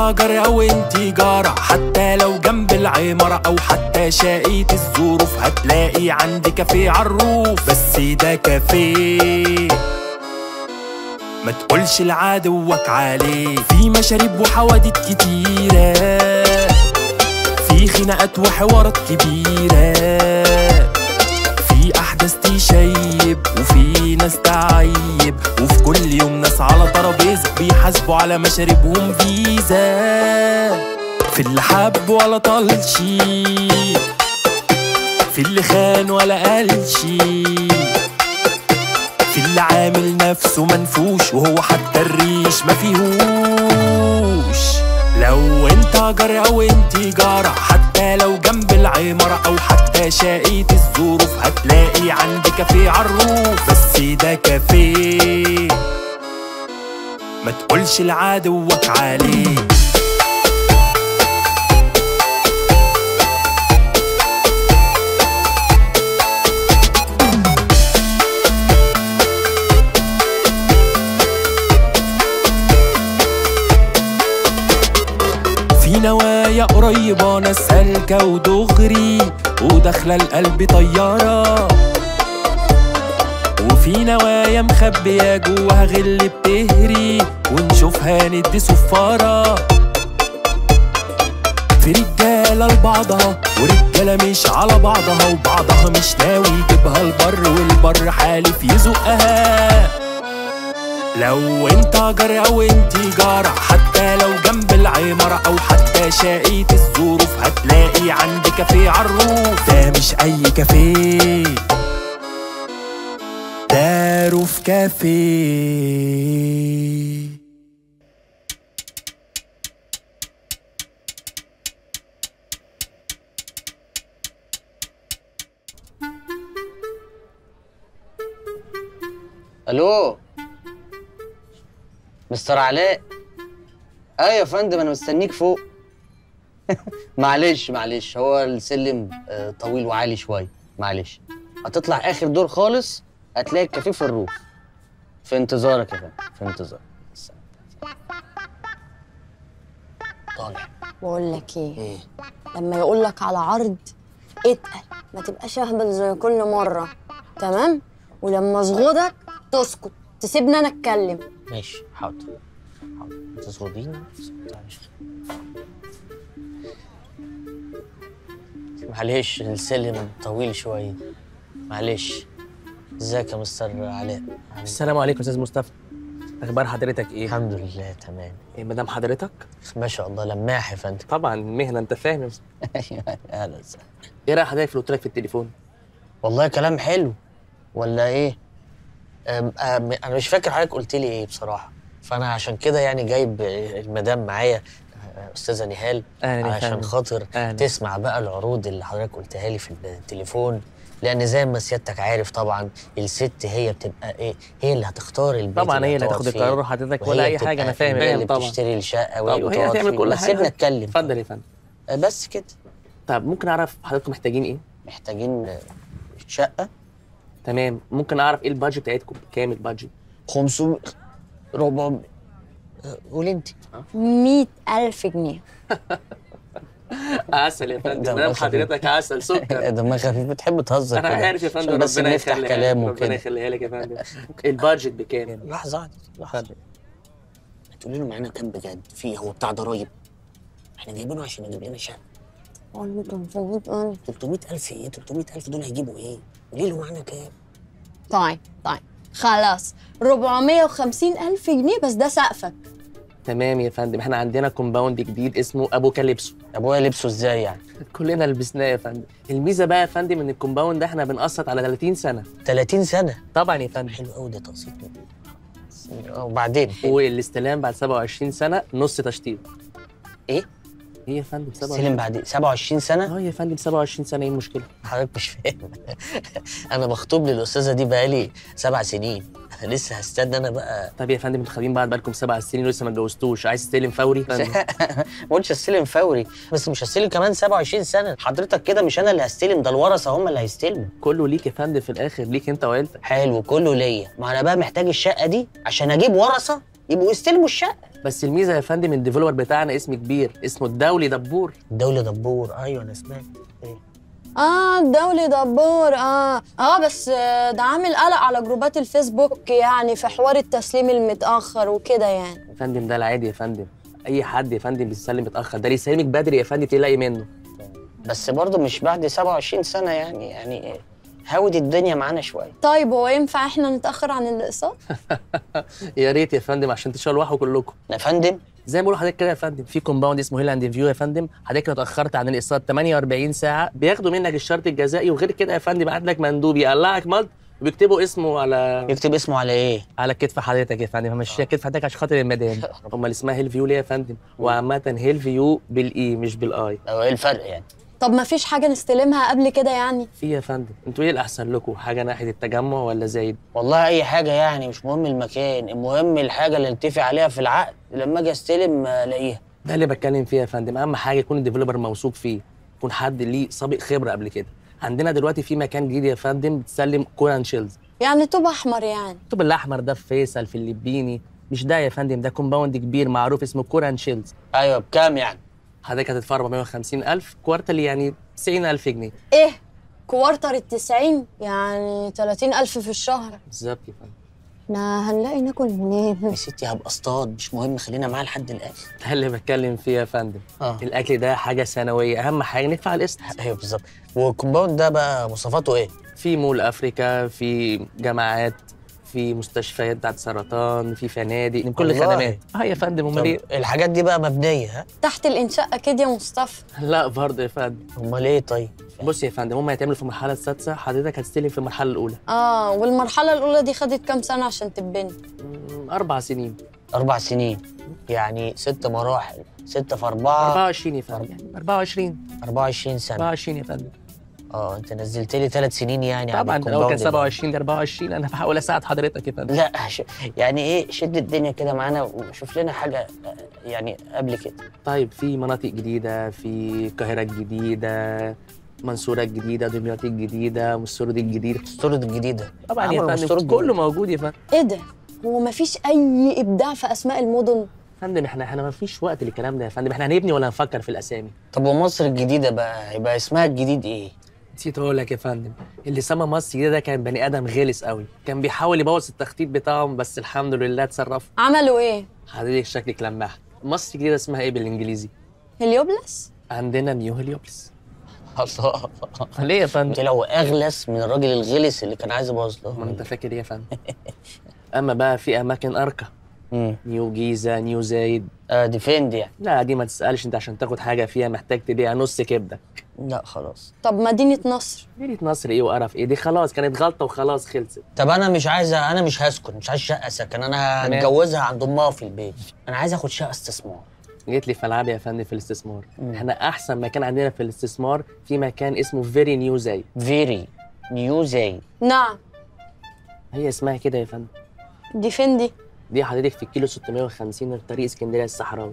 جار او انتي جارة، حتى لو جنب العمارة او حتى شقية الظروف، هتلاقي عندي كافيه عالروف. بس ده كافيه ما تقولش لعدوك عليه، في مشاريب وحوادث كتيرة، في خناقات وحوارات كبيرة، في أحداث تشيب وفي ناس تعيب، وفي كل يوم ناس على ترابيزة بيحاسبوا على مشاريبهم فيزا. في اللي حب ولا طلشي، في اللي خان ولا قالشي، في اللي عامل نفسه منفوش وهو حتى الريش مفيهوش. لو انت جار او انتي جارة، حتى لو جنب العمارة او حتى شقية الظروف، هتلاقي عندي كافيه عالروف. بس ده كافيه ما تقولش لعدوك عليه. في نوايا قريبة ناس سالكة ودغري وداخلة القلب طيارة، وفي نوايا مخبية جواها غل بتهري ونشوفها ندي صفارة. في رجالة لبعضها ورجالة مش على بعضها، وبعضها مش ناوي يجيبها البر والبر حالف يزقها. لو انت جار او انتي جارة، حتى لو جنب العمارة او حتى شقية الظروف، هتلاقي عندي كافيه عالروف. ده مش اي كافيه، ده روف كافيه. الو مستر علاء. ايوه يا فندم انا مستنيك فوق. معلش هو السلم طويل وعالي شويه، معلش. هتطلع اخر دور خالص هتلاقي الكافيه في الروف. في انتظارك يا فندم، في انتظارك. طالع. بقول لك ايه؟ لما يقول لك على عرض اتقل، ما تبقاش اهبل زي كل مره، تمام؟ ولما اصغدك تسكت، تسيبني انا اتكلم. ماشي حاضر حاضر. تصغديني؟ معلش السلم طويل شويه، معلش. ازيك يا مستر علاء؟ السلام عليكم استاذ مصطفى، اخبار حضرتك ايه؟ الحمد لله تمام. ايه مدام حضرتك؟ ما شاء الله لماح يا فندم. طبعا المهنه انت فاهم. ايوه اهلا وسهلا. ايه رايك حضرتك في اللي قلت لك في التليفون؟ والله كلام حلو ولا ايه؟ انا مش فاكر حضرتك قلت لي ايه بصراحه، فانا عشان كده يعني جايب المدام معايا استاذه نهال عشان خاطر تسمع بقى العروض اللي حضرتك قلتها لي في التليفون، لان زي ما سيادتك عارف طبعا الست هي بتبقى ايه، هي اللي هتختار البيت طبعا، هي اللي هتاخد القرار حضرتك ولا اي حاجه. انا فاهم هي اللي بتشتري الشقه وهي اللي هتعمل كل حاجه. سيبنا نتكلم. اتفضل يا فندم. بس كده. طب ممكن اعرف حضراتكم محتاجين ايه؟ محتاجين شقه. تمام. ممكن اعرف ايه البادجت بتاعتكم؟ كام البادجت؟ 500 400. قولي انت. 100,000 جنيه. عسل يا فندم، مدام حضرتك عسل سكر. دمها خفيف، بتحب تهزر كده. انا عارف يا فندم، بس ربنا نفتح كلام وكده. ربنا يخليها لك يا فندم. البادجت بكام؟ لحظه واحده لحظه. تقولي له معانا كام بجد؟ في هو بتاع ضرايب، احنا جايبينه عشان يجيب لنا شقه. 300,000 ايه؟ 300,000 دول هيجيبوا ايه؟ قولي له معانا كام؟ طيب خلاص 450,000 جنيه بس، ده سقفك. تمام يا فندم. احنا عندنا كومباوند جديد اسمه ابو كاليبسو. ابويا لبسه ازاي يعني؟ كلنا لبسناه يا فندم. الميزه بقى يا فندم ان الكومباوند ده احنا بنقسط على 30 سنه. 30 سنه؟ طبعا يا فندم. حلو قوي ده تقسيط. وبعدين والاستلام بعد 27 سنه نص تشطيب. ايه يا فندم؟ استلم بعد 27 سنه؟ يا فندم 27 سنه. ايه المشكله؟ حضرتك مش فاهم. انا مخطوب للاستاذه دي بقالي 7 سنين، لسه هستنى انا بقى. طب يا فندم متخابين بعض بقالكم 7 سنين ولسه ما اتجوزتوش، عايز تستلم فوري؟ ما قلتش استلم فوري، بس مش هستلم كمان 27 سنه. حضرتك كده مش انا اللي هستلم، ده الورثه هم اللي هيستلموا. كله ليك يا فندم في الاخر، ليك انت وعيلتك. حلو كله ليا. ما انا بقى محتاج الشقه دي عشان اجيب ورثه يبقوا يستلموا الشقه. بس الميزه يا فندم الديفلوبر بتاعنا اسم كبير، اسمه الدولي دبور. الدولي دبور، ايوه انا سمعت. ايه؟ الدولي دبور. بس ده عامل قلق على جروبات الفيسبوك يعني في حوار التسليم المتأخر وكده يعني. يا فندم ده العادي يا فندم، اي حد يا فندم بيسلم متاخر ده اللي يسلمك بدري يا فندم تلاقي منه. بس برضه مش بعد 27 سنه يعني هاود الدنيا معانا شويه. طيب هو ينفع احنا نتأخر عن الاقساط؟ يا ريت يا فندم عشان تشلوحوا كلكم. يا فندم زي ما بقول لحضرتك كده يا فندم، في كومباوند اسمه هيل اند فيو يا فندم، حضرتك لو اتاخرت عن الاقساط 48 ساعه بياخدوا منك الشرط الجزائي، وغير كده يا فندم بعت لك مندوب يقلعك ملط وبيكتبوا اسمه على يكتب اسمه على ايه؟ على كتف حضرتك يا فندم، همشيها كتف حضرتك عشان خاطر المدام. امال اسمها هيل فيو ليه يا فندم؟ وعامه هيل فيو بالاي مش بالاي. او ايه الفرق يعني؟ طب ما فيش حاجة نستلمها قبل كده يعني؟ في يا فندم، انتوا ايه الاحسن لكم؟ حاجه ناحيه التجمع ولا زايد؟ والله اي حاجه يعني، مش مهم المكان، المهم الحاجه اللي نتفق عليها في العقد لما اجي استلم الاقيها. ده اللي بتكلم فيه يا فندم، اهم حاجه يكون الديفلوبر موثوق فيه، يكون حد ليه سابق خبره قبل كده. عندنا دلوقتي في مكان جديد يا فندم بتسلم كوران شيلز. يعني طوب احمر يعني؟ الطوب الاحمر ده في فيصل في الليبيني، مش ده يا فندم، ده كومباوند كبير معروف اسمه كوران شيلز. ايوه بكام يعني؟ حضرتك هتدفع 450,000 كوارترلي يعني 90,000 جنيه. ايه؟ كوارتر ال90 يعني 30,000 في الشهر. بالظبط يا فندم. احنا هنلاقي ناكل منين؟ يا ستي هبقى اصطاد، مش مهم، خلينا معاه لحد الاخر. ده اللي بتكلم فيه يا فندم. الاكل ده حاجه ثانويه، اهم حاجه ندفع القسط. ايوه بالظبط. والكومباوند ده بقى مواصفاته ايه؟ في مول افريكا، في جامعات، في مستشفيات بتاعت سرطان، في فنادق، من كل الخدمات. يا فندم. امال ايه؟ الحاجات دي بقى مبنيه ها؟ تحت الانشاء اكيد يا مصطفى. لا برضه يا فندم. امال ايه طيب؟ بص يا فندم، هم هيتعملوا في المرحله السادسه، حضرتك هتستلم في المرحله الاولى. والمرحله الاولى دي خدت كام سنه عشان تتبني؟ 4 سنين. 4 سنين يعني 6 مراحل، 6 في 4 24 يا فندم. 24 سنه. 24 يا فندم. انت نزلت لي 3 سنين يعني. طبعا لو كان 27 ل 24 انا بحاول اساعد حضرتك يا فندم. لا يعني ايه، شد الدنيا كده معانا وشوف لنا حاجه يعني قبل كده. طيب في مناطق جديده، في القاهره الجديده، منصوره الجديده، دمياط الجديده، والسرود الجديده. السرود الجديده طبعا يا فندم، كله موجود يا فندم. ايه ده؟ هو مفيش اي ابداع في اسماء المدن؟ فندم احنا ما فيش وقت للكلام ده يا فندم، احنا هنبني ولا هنفكر في الاسامي. طب ومصر الجديده بقى هيبقى اسمها الجديد ايه؟ نسيت اقول لك يا فندم، اللي سمى مصر الجديده ده كان بني ادم غلس قوي، كان بيحاول يبوظ التخطيط بتاعهم بس الحمد لله اتصرفوا. عملوا ايه؟ حضرتك شكلك لماح. مصر الجديده اسمها ايه بالانجليزي؟ هليوبلس؟ عندنا نيو هليوبلس. الله. ليه يا فندم؟ طلعوا اغلس من الراجل الغلس اللي كان عايز يبوظ لهم. ما انت فاكر ايه يا فندم؟ اما بقى في اماكن ارقى، نيو جيزه، نيو زايد. دي فين دي يعني؟ لا دي ما تسالش، انت عشان تاخد حاجه فيها محتاج تبيع نص كبدك. لا خلاص. طب مدينه نصر؟ مدينه نصر ايه وقرف ايه؟ دي خلاص كانت غلطه وخلاص خلصت. طب انا مش هسكن، مش عايز شقه سكن، انا هتجوزها عند امها في البيت. انا عايز اخد شقه استثمار. جيت لي في العاب يا فندم في الاستثمار. احنا احسن مكان عندنا في الاستثمار في مكان اسمه فيري نيو زايد. فيري نيو زايد؟ نعم. هي اسمها كده يا فندم. دي فين دي؟ دي حضرتك في الكيلو 650 في طريق اسكندريه الصحراوي.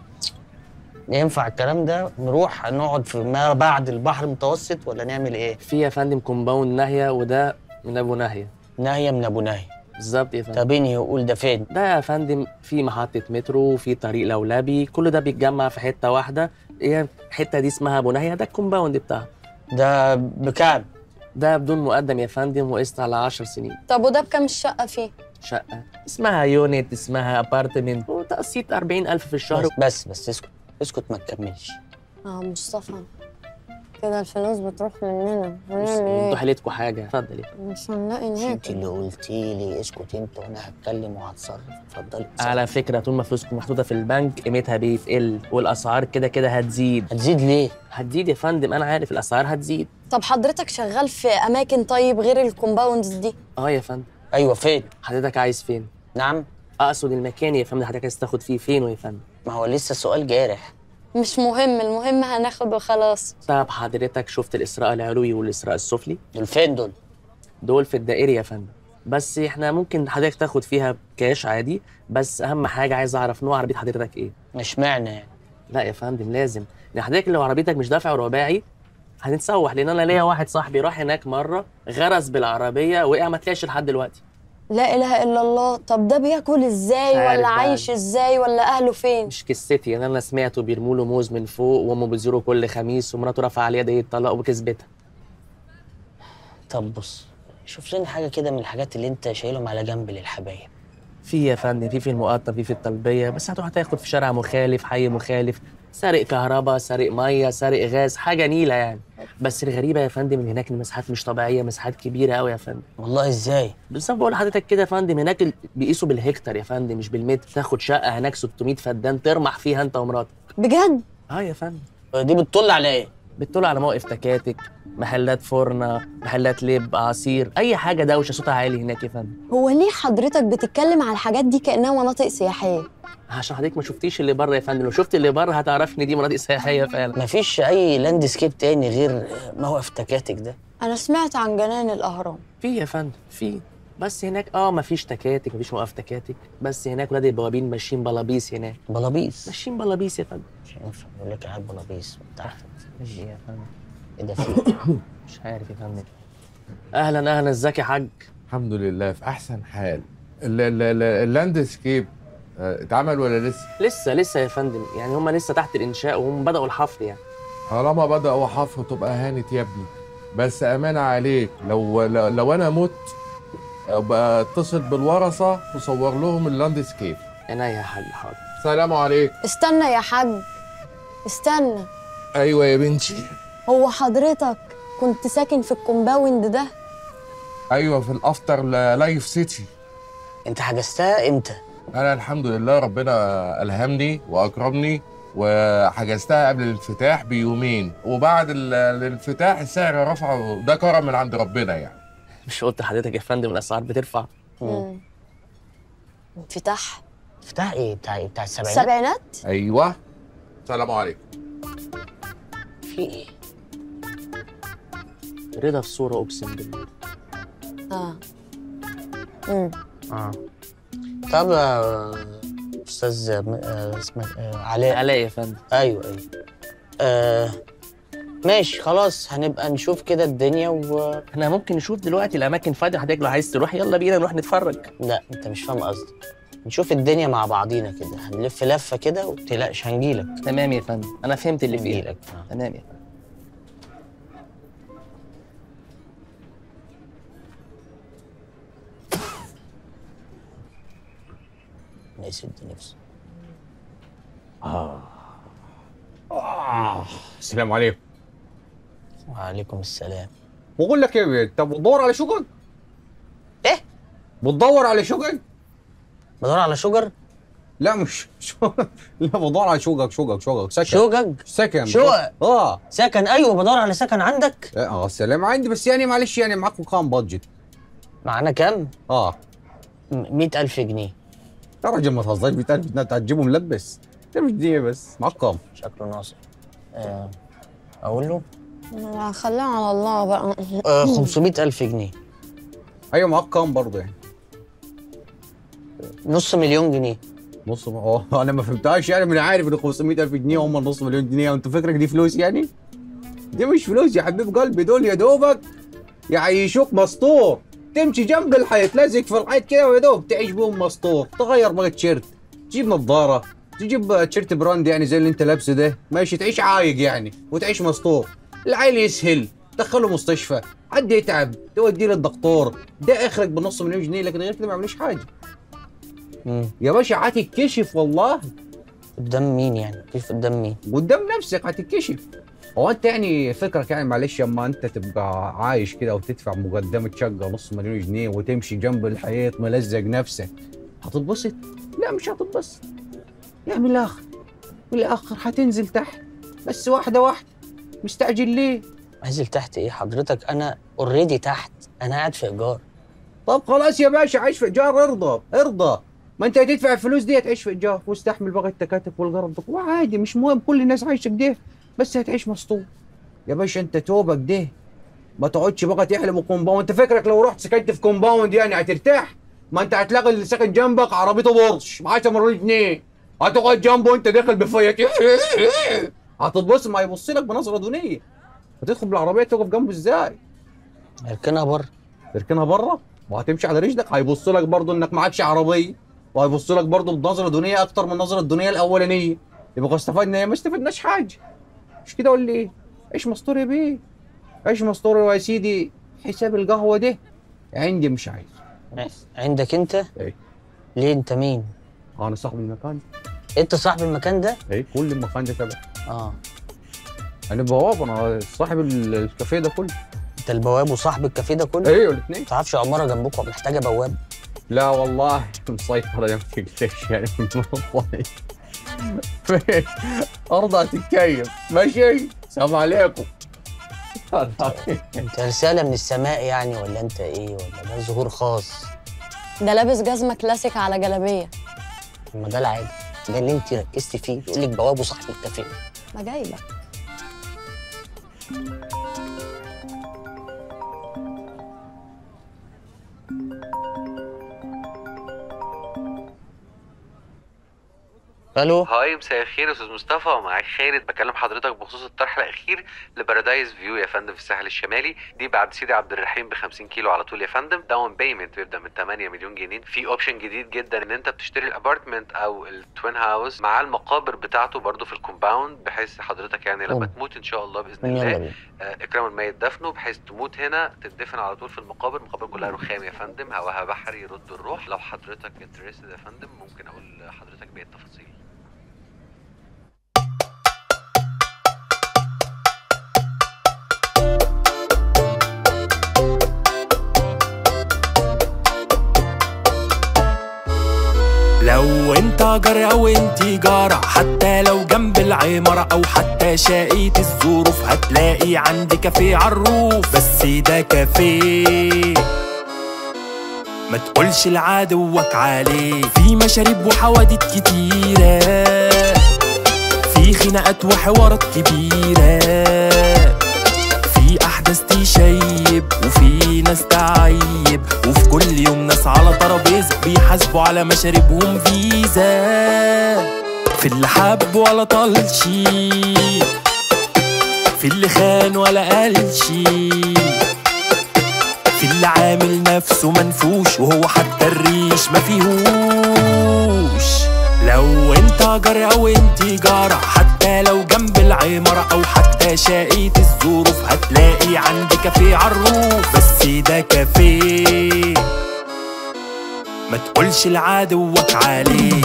ينفع الكلام ده؟ نروح نقعد في ما بعد البحر المتوسط ولا نعمل ايه؟ في يا فندم كومباوند ناهيه، وده من ابو ناهيه. ناهيه من ابو ناهيه؟ بالظبط يا فندم. طب انهي قول ده فين؟ ده يا فندم في محطه مترو وفي طريق لولبي، كل ده بيتجمع في حته واحده، هي الحته دي اسمها ابو ناهيه، ده الكومباوند بتاعها. ده بكام؟ ده بدون مقدم يا فندم، وقسط على 10 سنين. طب وده بكام الشقه فيه؟ شقه اسمها يونت، اسمها ابارتمنت، وتقسيط 40,000 في الشهر. بس اسكت اسكت ما تكملش. مصطفى كده الفلوس بتروح مننا، هنعمل انتوا ايه؟ حيلتكوا حاجه. اتفضلي. مش هنلاقي ناكل. انت اللي قلتي لي اسكت انت وانا هتكلم وهتصرف. اتفضلي. على فكره طول ما فلوسكم محطوطه في البنك قيمتها بيتقل، والاسعار كده كده هتزيد. هتزيد ليه؟ هتزيد يا فندم، انا عارف الاسعار هتزيد. طب حضرتك شغال في اماكن طيب غير الكومباوندز دي؟ يا فندم. ايوه فين؟ حضرتك عايز فين؟ نعم؟ اقصد المكان يا فندم، حضرتك عايز تاخد فيه فين يا فندم؟ ما هو لسه سؤال جارح. مش مهم، المهم هناخد وخلاص. طب حضرتك شفت الاسراء العلوي والاسراء السفلي؟ دول فين دول؟ دول في الدائري يا فندم، بس احنا ممكن حضرتك تاخد فيها كاش عادي، بس اهم حاجه عايز اعرف نوع عربيه حضرتك ايه. مش معنى يعني؟ لا يا فندم لازم، لان حضرتك لو عربيتك مش دافع رباعي هتتسوح، لان انا ليا واحد صاحبي راح هناك مره غرز بالعربيه وقع ما طلعش لحد دلوقتي. لا اله الا الله. طب ده بياكل ازاي مش عارف ولا بقى. عايش ازاي ولا اهله فين؟ مش قصتي يعني، انا سمعته بيرموا له موز من فوق وامه بتزوره كل خميس ومراته رافعه عليه يديه الطلاق وكسبتها. طب بص، شوف لنا حاجه كده من الحاجات اللي انت شايلهم على جنب للحبايب. في يا فندم، في المقطم، في الطلبيه، بس هتروح تاخد في شارع مخالف، حي مخالف، سارق كهرباء، سارق ميه، سارق غاز، حاجه نيله يعني. بس الغريبه يا فندم ان هناك المساحات مش طبيعيه، مساحات كبيره قوي يا فندم. والله ازاي؟ بس أنا بقول لحضرتك كده يا فندم، هناك بيقيسوا بالهكتار يا فندم مش بالمتر. تاخد شقه هناك 600 فدان ترمح فيها انت ومراتك. بجد؟ اه يا فندم. دي بتطل على ايه؟ بتطل على موقف تكاتك، محلات فرنه، محلات لب، عصير، اي حاجه دوشه صوتها عالي هناك يا فندم. هو ليه حضرتك بتتكلم على الحاجات دي كأنها مناطق سياحية؟ عشان حضرتك ما شفتيش اللي بره يا فندم، لو شفت اللي بره هتعرفي ان دي مناطق سياحيه فعلا. مفيش اي لاندسكيب تاني غير موقف تكاتك ده؟ أنا سمعت عن جنان الأهرام. في يا فندم، في، بس هناك مفيش تكاتك، مفيش موقف تكاتك، بس هناك ولاد البوابين ماشيين بلابيس هناك. بلابيس؟ ماشيين بلابيس يا فندم. مش هينفع يقول لك قاعد بلابيس تحت. ايه يا فندم؟ ايه ده فيه؟ مش عارف يا فندم. اهلا اهلا، ازيك يا حاج؟ الحمد لله في احسن حال. اللاندسكيب اتعمل ولا لسه؟ لسه يا فندم، يعني هم لسه تحت الانشاء وهم بداوا الحفر يعني. طالما بدأوا حفر تبقى هانت يا ابني، بس امانه عليك لو انا مت ابقى اتصل بالورثه وصور لهم اللاندسكيب. عينيا يا حاج، حاضر. سلام عليكم. استنى يا حاج، استنى. ايوه يا بنتي. هو حضرتك كنت ساكن في الكومباوند ده؟ ايوه في الافتر لايف سيتي. انت حجزتها امتى؟ انا الحمد لله ربنا الهمني واكرمني وحجزتها قبل الانفتاح بيومين، وبعد الانفتاح السعر رفعه، ده كرم من عند ربنا يعني. مش قلت لحضرتك يا فندم الاسعار بترفع؟ انفتاح؟ انفتاح ايه؟ بتاع السبعينات؟ السبعينات؟ ايوه. سلام عليكم. في ايه؟ رضا في صوره اقسم بالله. طب استاذ اسمك علاء يا فندم. ايوه ماشي خلاص، هنبقى نشوف كده الدنيا احنا ممكن نشوف دلوقتي الاماكن فاضيه، حضرتك لو عايز تروح يلا بينا نروح نتفرج. لا انت مش فاهم قصدي، نشوف الدنيا مع بعضينا كده، هنلف لفه كده ومتقلقش هنجيلك. تمام يا فندم، انا فهمت اللي فيه. هنجيلك تمام يا فندم. يسد نفسه. السلام عليكم. وعليكم السلام. بقول لك ايه، انت بتدور على شقق؟ ايه؟ بتدور على شقق؟ بدور على شجر؟ لا مش لا بدور على شقق سكن. شقق؟ سكن. شقق؟ سكن؟ ايوه بدور على سكن عندك؟ السلام عندي، بس يعني معلش يعني معاكم كام بادجت؟ معانا كام؟ 100,000 جنيه. يا راجل ما تهزرش، 100,000 انت هتجيبه ملبس؟ ده مش دي بس، معاك كام؟ شكله ناصر. اقول له؟ خليها على الله بقى. 500,000 جنيه. ايوه معاك كام برضه يعني؟ نص مليون جنيه. نص انا ما فهمتهاش يعني، من عارف ان 500,000 جنيه هم نص مليون جنيه، وانت فكرك دي فلوس يعني؟ دي مش فلوس يا حبيب قلبي، دول يا دوبك يعيشوك مسطور، تمشي جنب الحيط لازق في الحيط كده ويا دوب تعيش بهم مسطور، تغير بقى تيشيرت، تجيب نظاره، تجيب تيشيرت براند يعني زي اللي انت لابسه ده، ماشي تعيش عايق يعني وتعيش مسطور. العيل يسهل، تدخله مستشفى، حد يتعب توديه للدكتور، ده اخرك بنص مليون جنيه، لكن غير كده ما يعملوش حاجه. يا باشا هتتكشف والله. قدام مين يعني؟ كيف قدام مين؟ قدام نفسك هتتكشف. هو انت يعني فكرك يعني معلش اما انت تبقى عايش كده وتدفع مقدمه شقه نص مليون جنيه وتمشي جنب الحيط ملزق نفسك، هتتبسط؟ لا مش هتتبسط. يعني من الاخر هتنزل تحت، بس واحده واحده. مستعجل ليه؟ انزل تحت ايه حضرتك؟ انا اوريدي تحت، انا قاعد في ايجار. طب خلاص يا باشا عيش في ايجار، ارضى. ما انت هتدفع الفلوس دي هتعيش في ايجار واستحمل بقى التكاتك والقرف ده وعادي، مش مهم، كل الناس عايشه كده، بس هتعيش مسطول. يا باشا انت توبك ده، ما تقعدش بقى تحلم كومباوند. انت فكرك لو رحت سكنت في كومباوند يعني هترتاح؟ ما انت هتلاقي اللي ساكن جنبك عربيته بورش ب 10 مليون جنيه، هتقعد جنبه وانت داخل بفيك هتتبص، ما يبص لك بنظره دونيه. هتدخل بالعربيه تقف جنبه ازاي؟ اركنها بره. تركنها بره؟ وهتمشي على رجلك هيبص لك برضه انك معكش عربيه، وهيبص لك برضه بنظره دونيه اكتر من نظره الدنيا الاولانيه. يبقى استفدنا ايه؟ ما استفدناش حاجه. مش كده ولا ايه؟ عيش مستور يا بيه، عيش مستور يا سيدي. حساب القهوه ده عندي مش عايز. عندك انت؟ ايه؟ ليه انت مين؟ انا صاحب المكان. انت صاحب المكان ده؟ ايه كل المكان ده تبعي. اه انا بواب، انا صاحب الكافيه ده كله. انت البواب وصاحب الكافيه ده كله؟ ايوه الاثنين. ما تعرفش عماره جنبكم محتاجه بواب؟ لا والله مسيطرة يا ما تقلقش يعني والله. أرضها تتكيف ماشي. سلام عليكم. انت رسالة من السماء يعني ولا انت ايه؟ ولا ده ظهور خاص؟ ده لابس جزمه كلاسيك على جلابيه. ما ده العادي، ده اللي انت ركزتي فيه. يقول لك بواب وصاحب الكافيه. ما جايبك. الو. هاي مساء الخير يا استاذ مصطفى، معاك خالد بكلم حضرتك بخصوص الطرح الاخير لبارادايس فيو يا فندم في الساحل الشمالي. دي بعد سيدي عبد الرحيم ب 50 كيلو على طول يا فندم. داون بيمنت بيبدا من 8 مليون جنيه. في اوبشن جديد جدا ان انت بتشتري الابارتمنت او التوين هاوس مع المقابر بتاعته برضو في الكومباوند، بحيث حضرتك يعني لما تموت ان شاء الله باذن الله اكرام الميت دفنه، بحيث تموت هنا تدفن على طول في المقابر. المقابر كلها رخام يا فندم، هواها بحري يرد الروح. لو حضرتك انترستد يا فندم ممكن اقول لحضرتك باقي التفاصيل. لو انت جار او انتي جارة، حتى لو جنب العمارة او حتى شقية الظروف، هتلاقي عندي كافيه عالروف. بس ده كافيه ما تقولش لعدوك عليه. في مشاريب وحوادث كتيرة، في خناقات وحوارات كبيرة، في احداث تشيب وفي ناس تعيب، وفي كل يوم ناس على ترابيزه بيحاسبوا على مشاربهم فيزا. في اللي حب ولا طلشي، في اللي خان ولا قالشي، في اللي عامل نفسه منفوش وهو حتى الريش ما فيهوش. لو انت جار او انتي جارة، حتى لو جنب العمارة او حتى شقية الظروف، هتلاقي عندي كافيه عالروف. بس ده كافيه ما تقولش لعدوك عليه.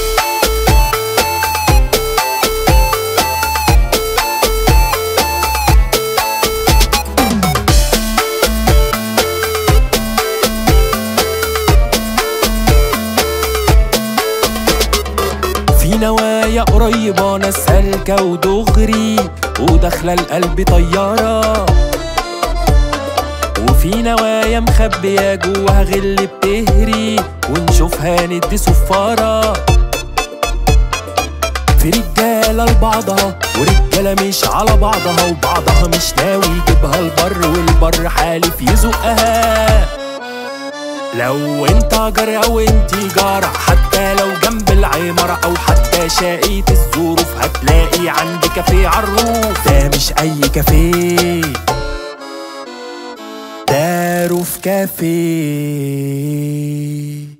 نوايا قريبة ناس سالكة ودغري وداخلة القلب طيارة، وفي نوايا مخبية جواها غل بتهري ونشوفها ندي صفارة. في رجالة لبعضها ورجالة مش على بعضها، وبعضها مش ناوي يجيبها البر والبر حالف يزقها. لو انت جار او انتي جارة، حتى لو جنب العمارة او حتى شقية الظروف، هتلاقي عندي كافيه عالروف. ده مش اي كافيه، ده روف كافيه.